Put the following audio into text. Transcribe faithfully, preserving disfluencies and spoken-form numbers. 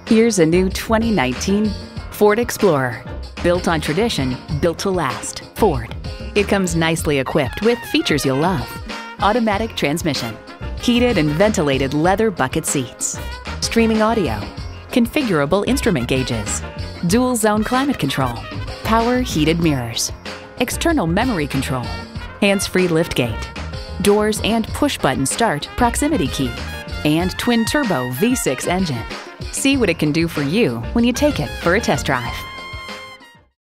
Here's a new twenty nineteen Ford Explorer. Built on tradition, built to last. Ford. It comes nicely equipped with features you'll love. Automatic transmission, heated and ventilated leather bucket seats, streaming audio, configurable instrument gauges, dual zone climate control, power heated mirrors, external memory control, hands-free liftgate, doors and push-button start proximity key, and twin-turbo V six engine. See what it can do for you when you take it for a test drive.